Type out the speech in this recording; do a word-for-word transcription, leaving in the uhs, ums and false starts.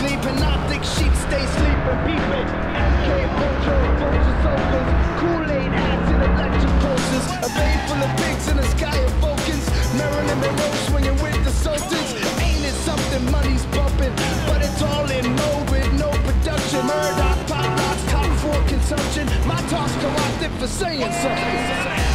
sleeping, optic sheets stay sleeping, peeping. M K Ultra, bunch of sofas, Kool-Aid hats and electric pulses, a bay full of pigs in the sky of Vulcans, Marilyn Monroe swinging with the Sultans. Ain't it something, money's bumping, but it's all in mode with no production. Murdoch, pop locks, top for consumption. My talks co-opted for saying something.